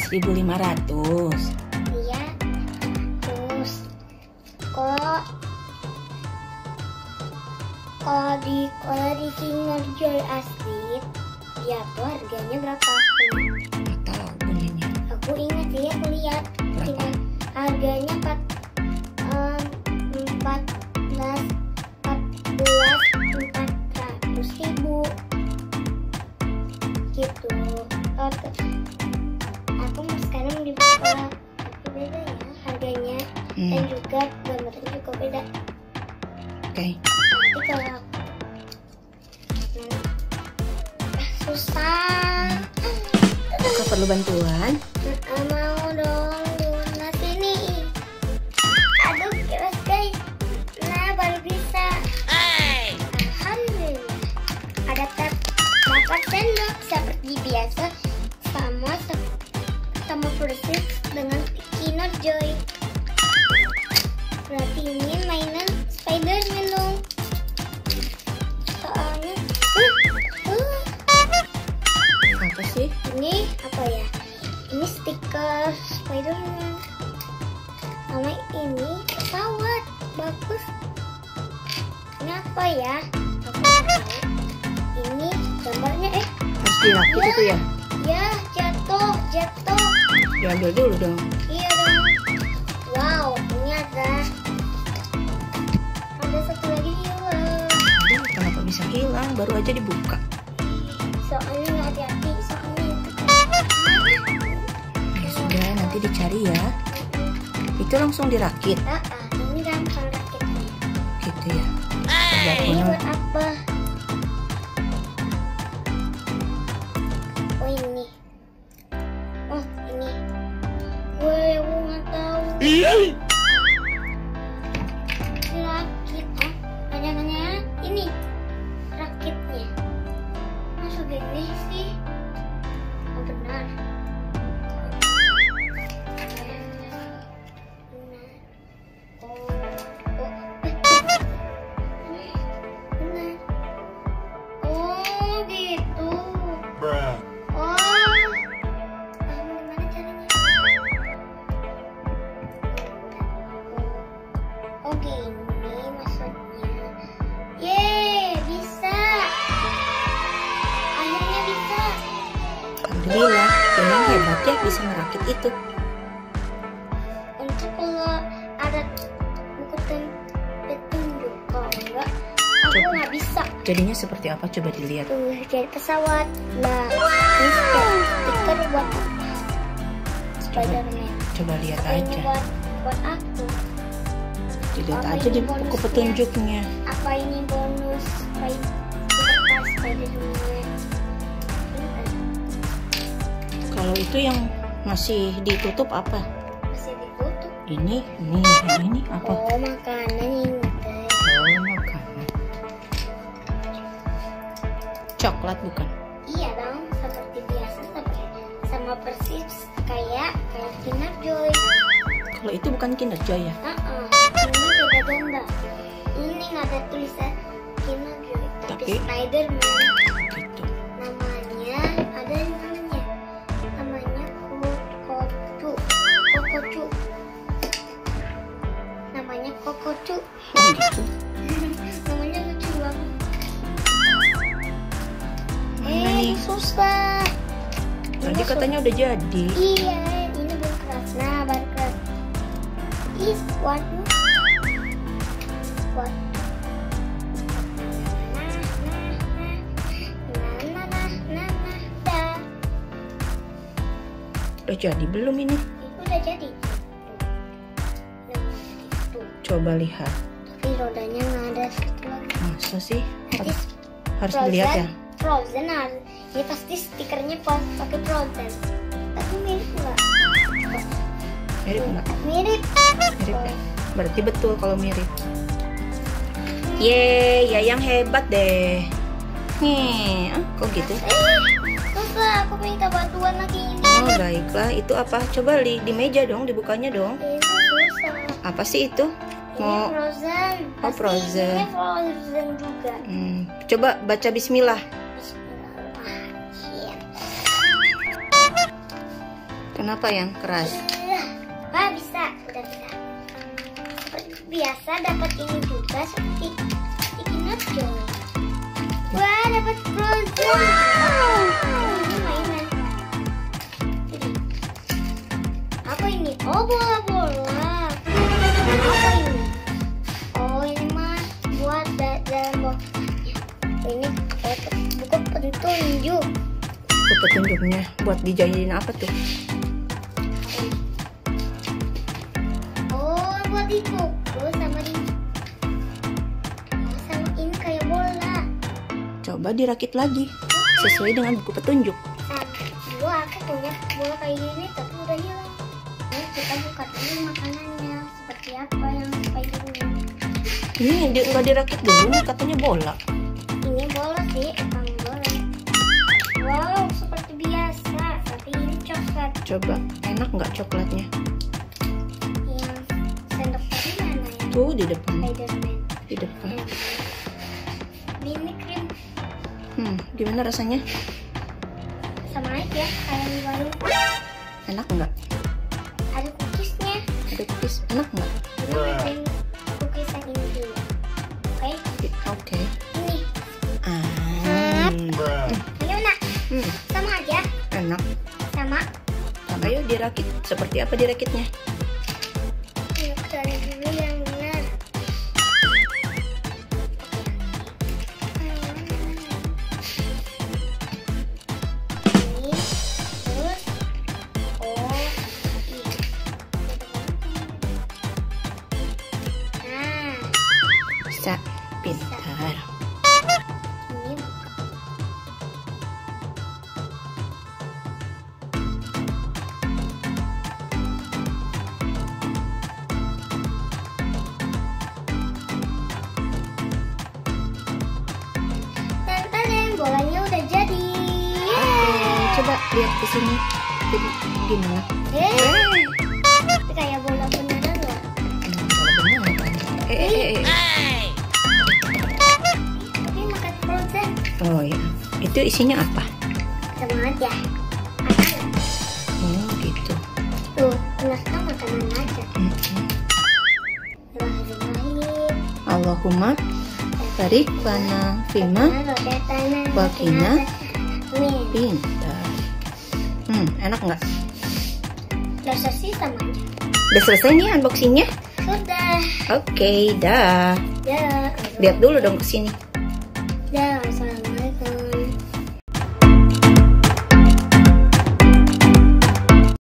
11.500. Iya. Terus kalau di Kinerjoy asli ya tuh harganya berapa? Nggak tahu bunyinya. Aku ingat sih, aku lihat Berapa? harganya 14.400.000 gitu. Aku sekarang dibuka, tapi beda ya harganya dan juga gambarnya juga beda. Oke. Nanti kalau susah, Kakak perlu bantuan? mau dong lunas ini. Aduh keras guys. Nah baru bisa. Alhamdulillah. Ada tab 8 sendok seperti biasa, sama persis dengan Kinerjoy. Berarti ini mainan Spiderman dong. Soalnya Apa sih? ini apa ya? Ini stiker Spiderman. Sama ini pesawat. Bagus. Ini apa ya? Aku nggak tahu. Ini gambarnya Harus dirakit itu ya? ya jatuh. Diambil dulu dong. Iya dong. Wow, ini ada satu lagi hilang. Aduh, kenapa bisa hilang? Baru aja dibuka. Soalnya nggak hati-hati. Soalnya Ya sudah, nanti dicari ya. Itu langsung dirakit, ini gampang rakitnya. gitu ya. Coba aku Ini nol- buat apa? Oh ini. Oh ini. Gue nggak tahu. Rakit. Ada ini rakitnya. Masuk gini sih. Oh benar. Benar. Oh gitu. Gimana caranya? Oh gini maksudnya. Yeay, bisa. Akhirnya bisa. Alhamdulillah, memang hebat ya bisa merakit itu. Untuk kalau ada buku petunjuk, kalau enggak aku Coba. nggak bisa. Jadinya seperti apa? Coba dilihat. Tuh jadi pesawat. Nah, ini stiker buat Spiderman. Coba lihat Ini aja. buat aku. Dilihat Apa aja ini di buku bonusnya? petunjuknya. Apa ini bonus Spiderman? Kalau itu yang masih ditutup apa? Masih ditutup. Ini apa? Oh makanan ini teh. Oh, makanan. Coklat bukan? Iya dong, seperti biasa sama persis kayak Kinerjoy. Kalau itu bukan Kinerjoy ya? Ini beda gambar. Ini nggak ada tulisan Kinerjoy, tapi Tapi- Spiderman. Gitu. Namanya ada namanya. Namanya Kokocu. Namanya Kokocu. Oh gitu. Namanya lucu banget. Mana nih? Susah. Tadi katanya udah jadi. Iya, ini belum keras. Nah, baru keras. What? Dah. Udah jadi belum ini? Itu udah jadi. Tuh. Coba lihat. Tapi rodanya nggak ada satu lagi. Masa sih? Nanti Harus dilihat ya? Frozen harus. Ini pasti stikernya pakai Frozen. Tapi mirip nggak? Mirip nggak? Mirip. Mirip ya? Berarti betul kalau mirip. Yeay, Yayang hebat deh. Nih, kok gitu? Susah, aku minta bantuan lagi ini. Oh, baiklah. Itu apa? Coba di meja dong, dibukanya dong. Itu susah. Apa sih itu? Ini Mau Frozen. Oh, Pasti Frozen. Ini Frozen juga. Coba baca bismillah. Bismillahirrahmanirrahim. Kenapa yang keras? Wah, bisa, udah bisa. Seperti biasa dapat ini juga seperti sticky notes dong. Wah, dapat frozen. Ini mainan. Apa ini? Oh, bola-bola. Apa ini? Oh, ini mah buat dalam boxnya. Ini buku petunjuk. Buku petunjuknya buat dijahilin apa tuh? Oh, buat dikuku sama ini kayak bola. Coba dirakit lagi sesuai dengan buku petunjuk. Dulu aku punya bola kayak gini tapi udah hilang. Nah, kita buka dulu makanannya seperti apa yang kayak gini. Ini nggak dirakit dulu nih, katanya bola. Ini bola sih, emang bola. Wow, seperti biasa, tapi ini coklat. Coba, enak nggak coklatnya? Yang sendok tadi mana ya? Tuh di depan. Spiderman. Di depan. Mini krim Gimana rasanya? sama aja kayak di warung. Enak nggak? Ada cookiesnya. Ada cookies, enak nggak? Ini makan cookies yang ini dulu. Oke. Oke. Ini. Ini mana? Sama aja. Enak. Sama. Ayo dirakit. Seperti apa dirakitnya? Yuk cari dulu yang benar. Ini terus nah Bisa. Pintar. ini dan bolanya udah jadi. Coba lihat ke sini. Jadi gimana? Tapi kayak bola beneran loh. Bola beneran. Tapi makan frozen Oh ya. Itu isinya apa? sama aja. Gitu. Tuh, kenapa makanan aja. Bismillahirrahmanirrahim. Allahumma barik lana fima Wakina. Pintar. Enak nggak? Udah selesai sama aja. Udah selesai nih unboxingnya? Sudah. Oke, dah. Ya. Lihat dulu dong ke sini. Ya, assalamualaikum.